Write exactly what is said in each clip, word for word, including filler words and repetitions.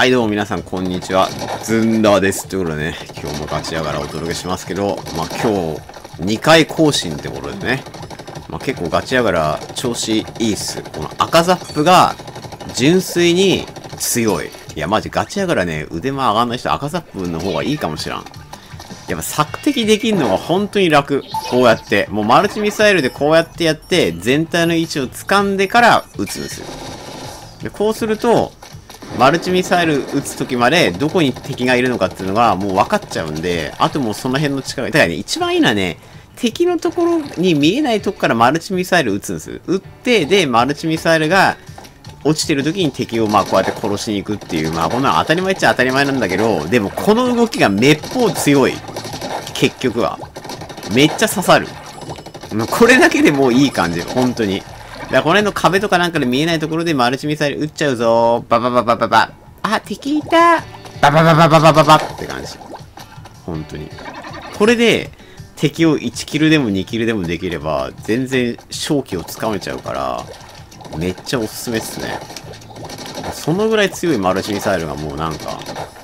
はいどうも皆さんこんにちは。ずんだです。ということでね、今日もガチやがらお届けしますけど、まあ今日にかい更新ってことでね、まあ結構ガチやがら調子いいっす。この赤ザップが純粋に強い。いやマジガチやがらね、腕間上がんない人赤ザップの方がいいかもしらん。やっぱ索敵できるのが本当に楽。こうやって。もうマルチミサイルでこうやってやって、全体の位置を掴んでから撃つんですよ。で、こうすると、マルチミサイル撃つときまで、どこに敵がいるのかっていうのがもう分かっちゃうんで、あともうその辺の力が、だからね、一番いいのはね、敵のところに見えないとこからマルチミサイル撃つんです。撃って、で、マルチミサイルが落ちてる時に敵をまあこうやって殺しに行くっていう、まあこんなの当たり前っちゃ当たり前なんだけど、でもこの動きがめっぽう強い。結局は。めっちゃ刺さる。これだけでもういい感じ。本当に。だからこの辺の壁とかなんかで見えないところでマルチミサイル撃っちゃうぞー。ババババババ。あ、敵いた。ババババババババって感じ。本当に。これで敵をいちキルでもにキルでもできれば全然勝機をつかめちゃうから、めっちゃおすすめっすね。そのぐらい強いマルチミサイルがもうなんか、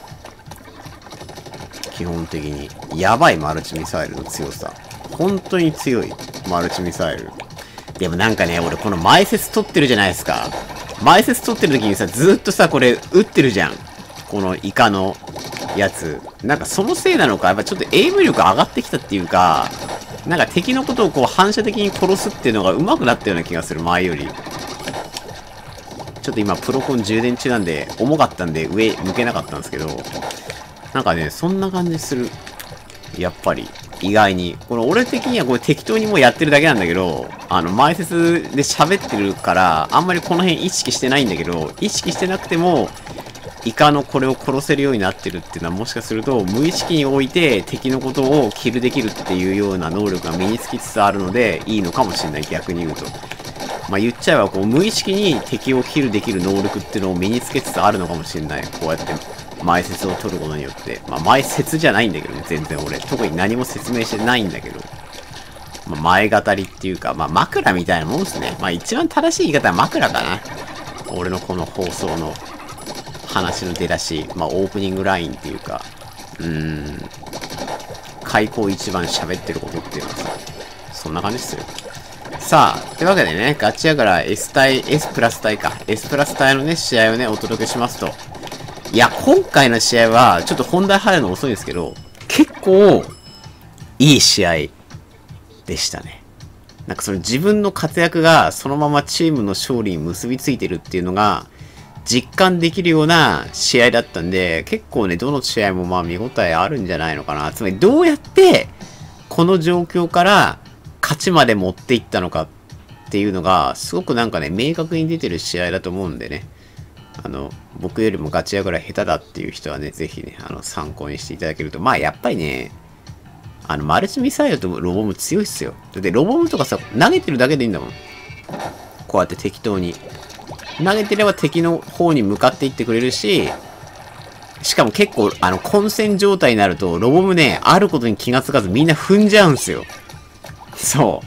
基本的にやばいマルチミサイルの強さ。本当に強いマルチミサイル。でもなんかね、俺この前説取ってるじゃないですか。前説取ってる時にさ、ずーっとさ、これ撃ってるじゃん。このイカのやつ。なんかそのせいなのか、やっぱちょっとエイム力上がってきたっていうか、なんか敵のことをこう反射的に殺すっていうのが上手くなったような気がする、前より。ちょっと今プロコン充電中なんで、重かったんで上向けなかったんですけど、なんかね、そんな感じする。やっぱり。意外に。この俺的にはこれ適当にもうやってるだけなんだけど、あの、前説で喋ってるから、あんまりこの辺意識してないんだけど、意識してなくても、イカのこれを殺せるようになってるっていうのはもしかすると、無意識において敵のことをキルできるっていうような能力が身につきつつあるので、いいのかもしれない。逆に言うと。まあ言っちゃえば、こう、無意識に敵をキルできる能力っていうのを身につけつつあるのかもしれない。こうやって。前説を取ることによって。まあ、前説じゃないんだけどね、全然俺。特に何も説明してないんだけど。まあ、前語りっていうか、まあ、枕みたいなもんですね。まあ、一番正しい言い方は枕かな。俺のこの放送の話の出だし、まあ、オープニングラインっていうか、うーん、開口一番喋ってることっていうのはさ、そんな感じっすよ。さあ、というわけでね、ガチやから S 対、S プラス対か。S プラス対のね、試合をね、お届けしますと。いや、今回の試合は、ちょっと本題入るの遅いんですけど、結構、いい試合でしたね。なんかその自分の活躍がそのままチームの勝利に結びついてるっていうのが、実感できるような試合だったんで、結構ね、どの試合もまあ見応えあるんじゃないのかな。つまりどうやって、この状況から勝ちまで持っていったのかっていうのが、すごくなんかね、明確に出てる試合だと思うんでね。あの、僕よりもガチやぐらい下手だっていう人はね、ぜひね、あの、参考にしていただけると。まあ、やっぱりね、あの、マルチミサイルとロボム強いっすよ。だってロボムとかさ、投げてるだけでいいんだもん。こうやって適当に。投げてれば敵の方に向かっていってくれるし、しかも結構、あの、混戦状態になると、ロボムね、あることに気がつかずみんな踏んじゃうんすよ。そう。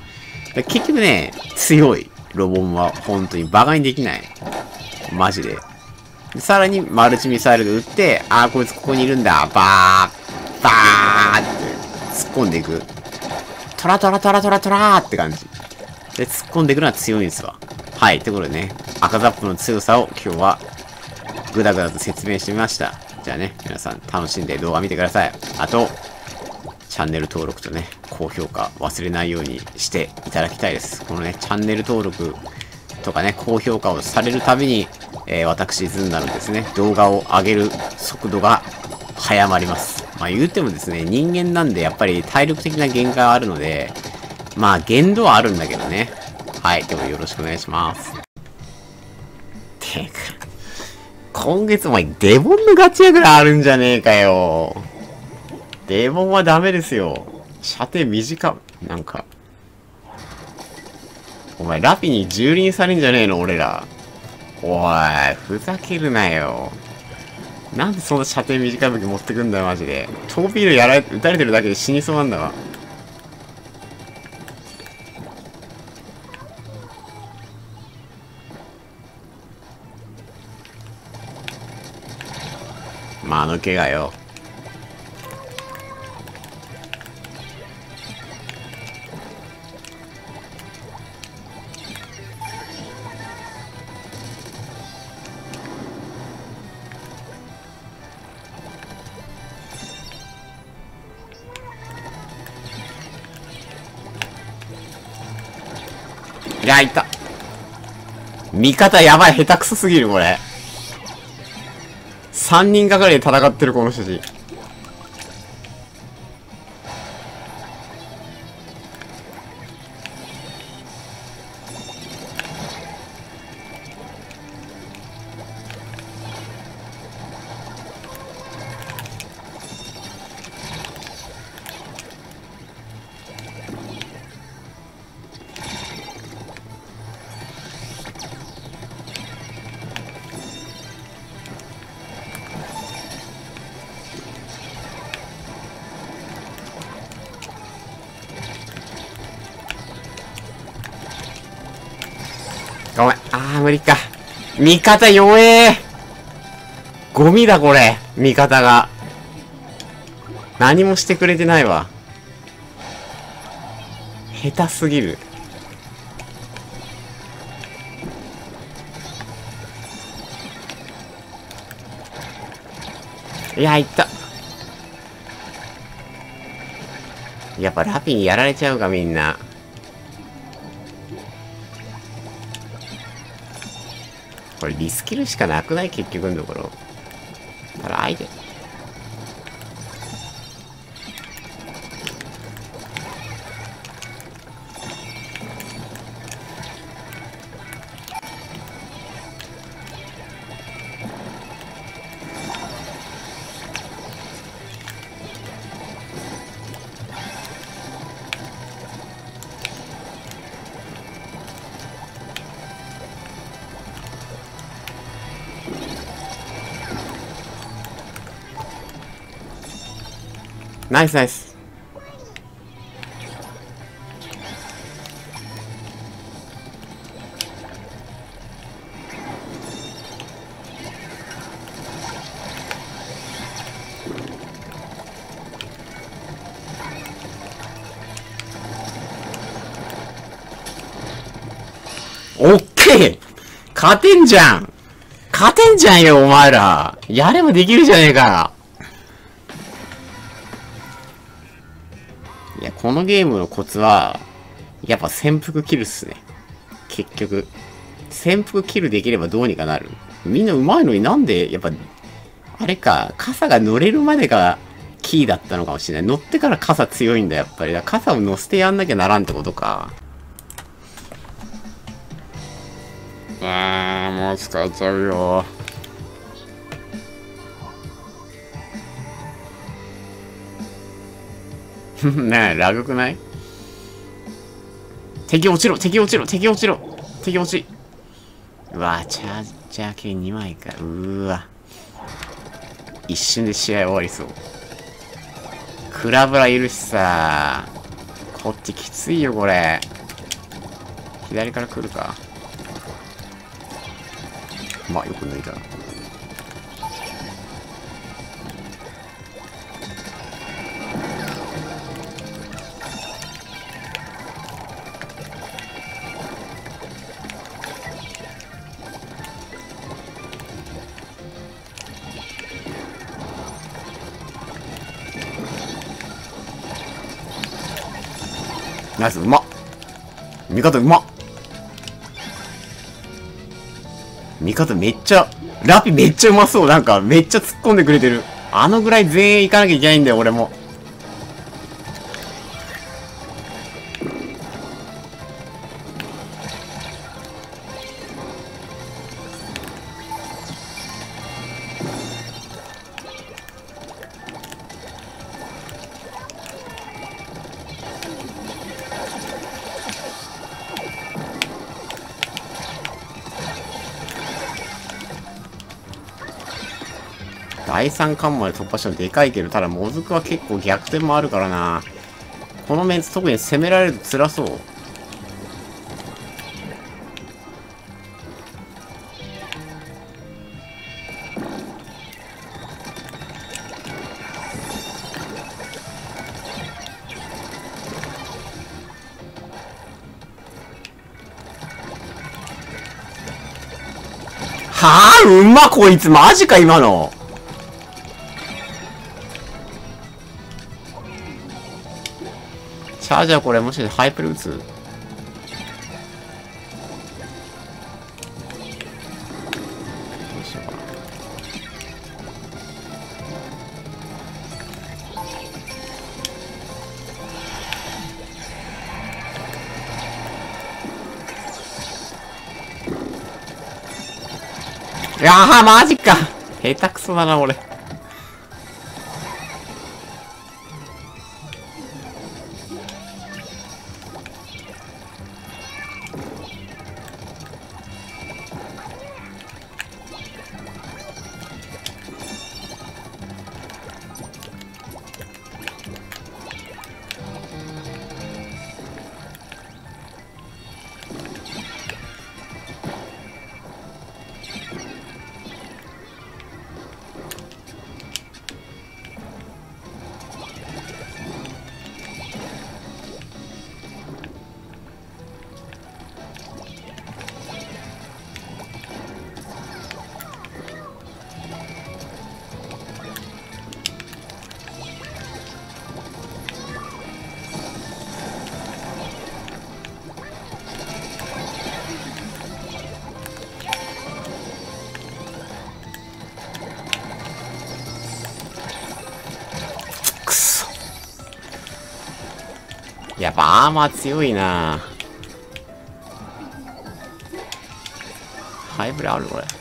結局ね、強い。ロボムは、本当にバカにできない。マジで。さらにマルチミサイルで撃って、あーこいつここにいるんだ。バー、バーって突っ込んでいく。トラトラトラトラトラーって感じ。で、突っ込んでいくのは強いんですわ。はい。ということでね、赤ザップの強さを今日はグダグダと説明してみました。じゃあね、皆さん楽しんで動画見てください。あと、チャンネル登録とね、高評価忘れないようにしていただきたいです。このね、チャンネル登録とかね、高評価をされるたびに、えー、私、ズンダのですね、動画を上げる速度が早まります。まあ言うてもですね、人間なんでやっぱり体力的な限界はあるので、まあ限度はあるんだけどね。はい、でもよろしくお願いします。てか、今月もデボンのガチやぐらいあるんじゃねえかよ。デボンはダメですよ。射程短い。なんか。お前、ラピに蹂躙されんじゃねえの、俺ら。おい、ふざけるなよ。なんでそんな射程短い武器持ってくんだよ、マジで。トーピードやられ、撃たれてるだけで死にそうなんだわ。 間抜けがよ。いや、いた。味方やばい、下手くそすぎる、これ。さんにんがかりで戦ってる、この人たち。ごめん。あー、無理か。味方弱えー。ゴミだ、これ。味方が。何もしてくれてないわ。下手すぎる。いや、いった。やっぱラピにやられちゃうか、みんな。これリスキルしかなくない？結局のところ。ただ相手。ナイスナイス。オッケー！勝てんじゃん！勝てんじゃんよ、お前ら！やればできるじゃねえか！いや、このゲームのコツは、やっぱ潜伏キルっすね。結局。潜伏キルできればどうにかなる。みんな上手いのになんで、やっぱ、あれか、傘が乗れるまでがキーだったのかもしれない。乗ってから傘強いんだ、やっぱり。だから傘を乗せてやんなきゃならんってことか。あー、もう使っちゃうよ。ねえ、ラグくない？敵落ちろ、敵落ちろ、敵落ちろ、敵落ち。うわ、チャージャー系にまいか。うーわ。一瞬で試合終わりそう。クラブラいるしさ。こっちきついよ、これ。左から来るか。まあ、よく抜いたな。ナイス、うまっ。味方うまっ。味方めっちゃ、ラピめっちゃうまそう。なんかめっちゃ突っ込んでくれてる。あのぐらい前衛行かなきゃいけないんだよ、俺も。だいさん関まで突破したのでかいけど、ただモズクは結構逆転もあるからな。このメンツ特に攻められると辛そう。 はぁ、うまこいつ、マジか今の。チャージャーこれもしかしてハイプル打つ？どうしようかな。いやー、マジか。下手くそだな、俺。やっぱアーマー強いな。ハイブレあるこれ。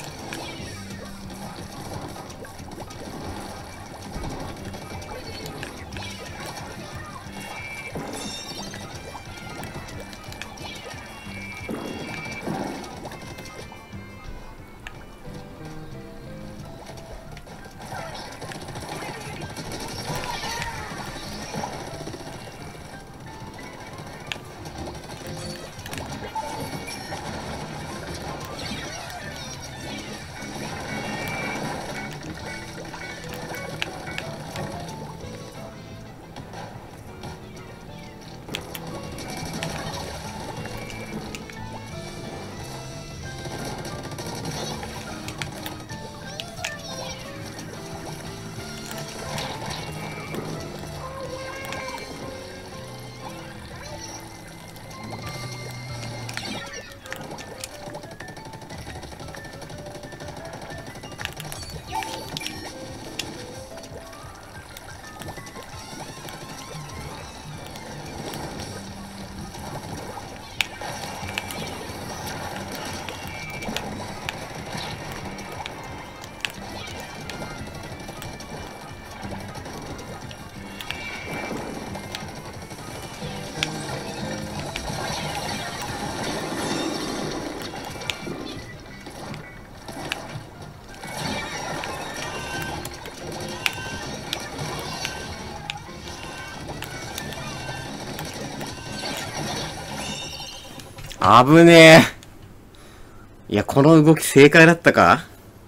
危ねえ。いや、この動き正解だったか？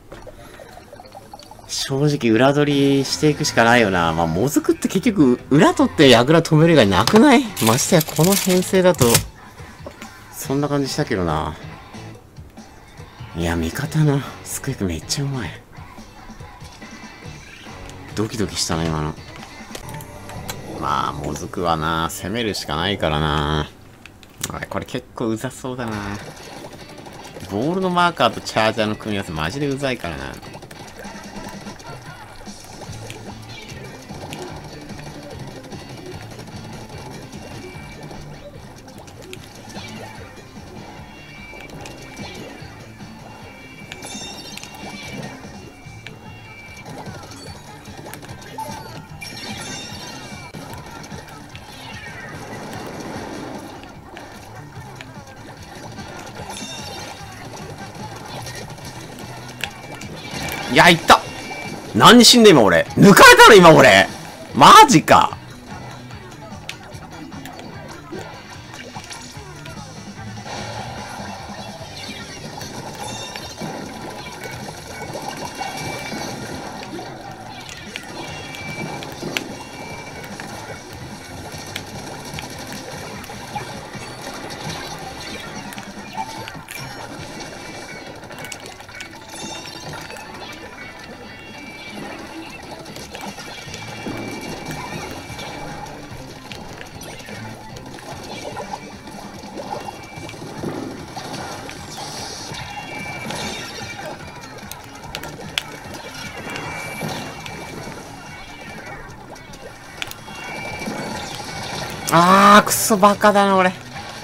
正直裏取りしていくしかないよな。まあ、もずくって結局、裏取って矢倉止める以外なくない？ましてや、この編成だと、そんな感じしたけどな。いや、味方のスクエクめっちゃうまい。ドキドキしたな、今の。まあ、もずくはな、攻めるしかないからな。あれ、これ結構うざそうだな。ボールのマーカーとチャージャーの組み合わせマジでうざいからな。いや、いった。何死んで今俺。抜かれたの今俺。マジか。 あー、くそバカだな、俺。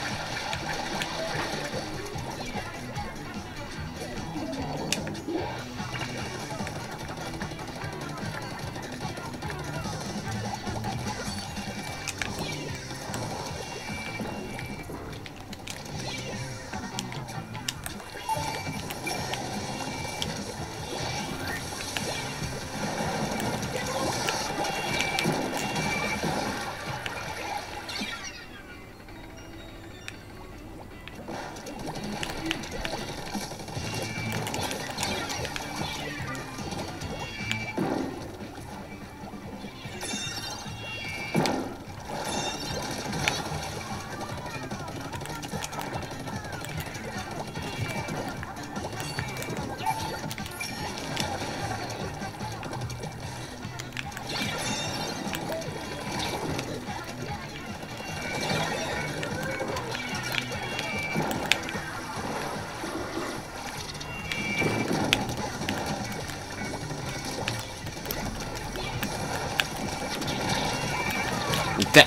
いって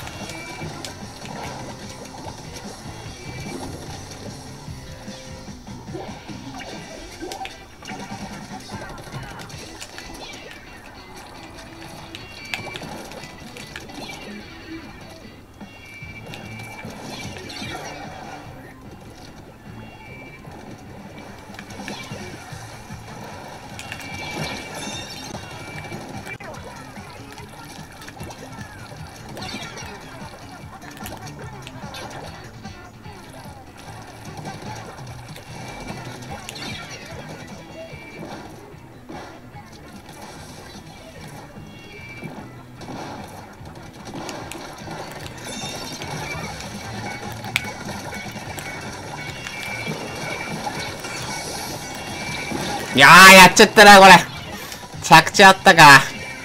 いやー、やっちゃったな、これ。着地あったか。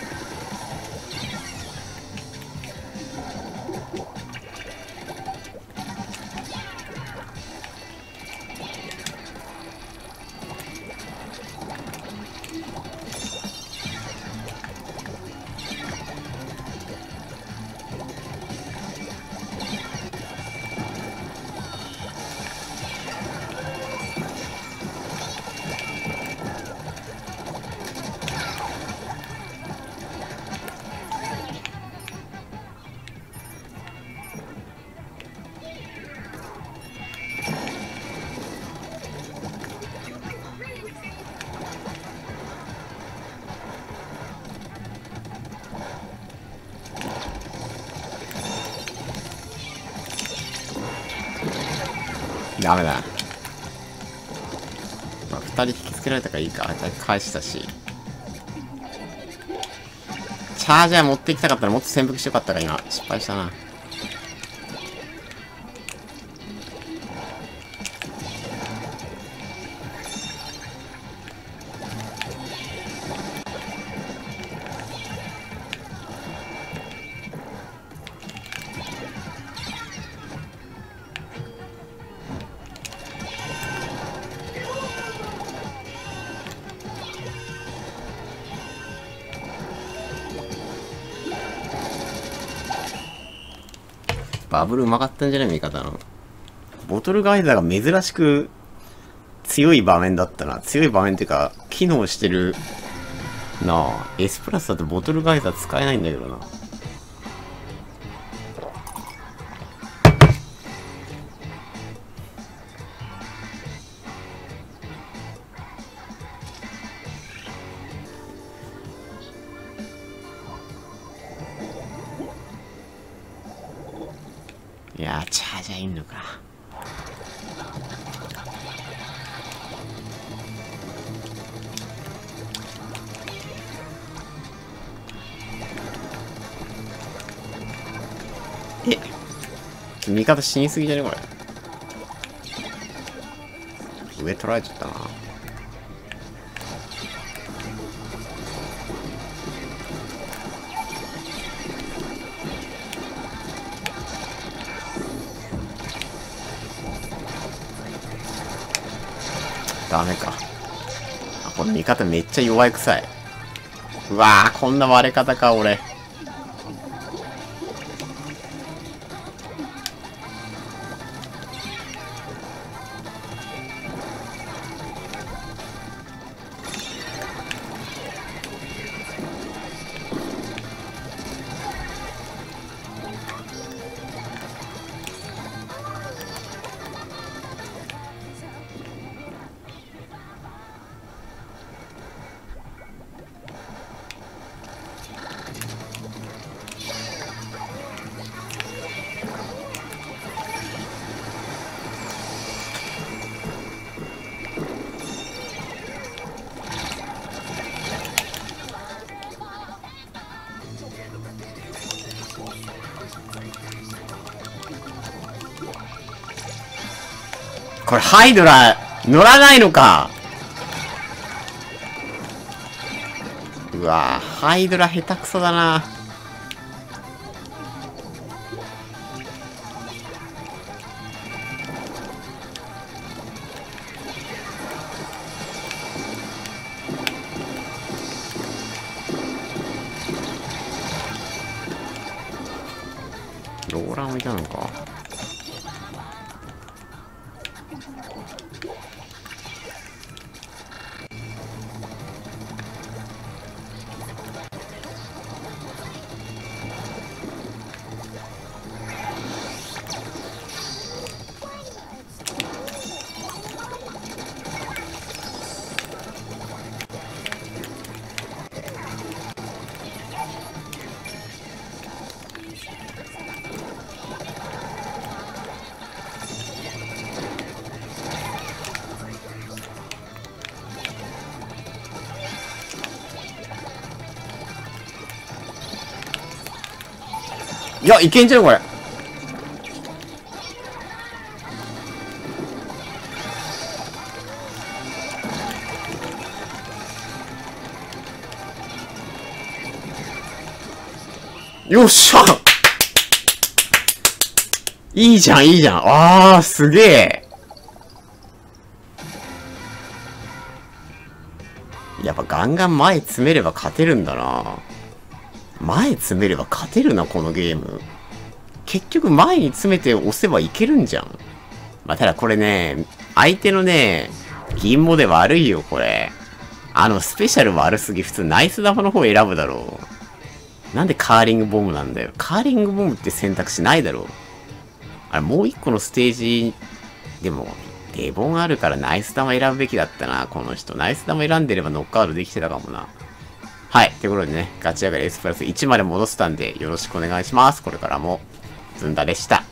ダメだ。まあ、二人引きつけられたからいいか。返したし。チャージャー持ってきたかったらもっと潜伏してよかったか、今。失敗したな。バブルうまかったんじゃない味方の。ボトルガイザーが珍しく強い場面だったな。強い場面っていうか、機能してるなあ。S プラスだとボトルガイザー使えないんだけどな。いやー、チャージャーいんのか。え、味方死にすぎじゃねこれ。上取られちゃったな。ダメか。あ、この味方めっちゃ弱い臭い。うわー、こんな割れ方か、俺。 これハイドラ、乗らないのか。うわぁ、ハイドラ下手くそだな。ローラーもいたのか。いや、いけんじゃん、これ。よっしゃいいじゃん、いいじゃん。あー、すげえ。やっぱガンガン前詰めれば勝てるんだな。前詰めれば勝てるな、このゲーム。結局前に詰めて押せばいけるんじゃん。まあ、ただこれね、相手のね、銀モで悪いよ、これ。あの、スペシャル悪すぎ。普通ナイス玉の方選ぶだろう。なんでカーリングボムなんだよ。カーリングボムって選択肢ないだろう。あれ、もう一個のステージ、でも、デボンあるからナイス玉選ぶべきだったな、この人。ナイス玉選んでればノックアウトできてたかもな。はい。ということでね、ガチ上がり S プラスいちまで戻せたんで、よろしくお願いします。これからも、ずんだでした。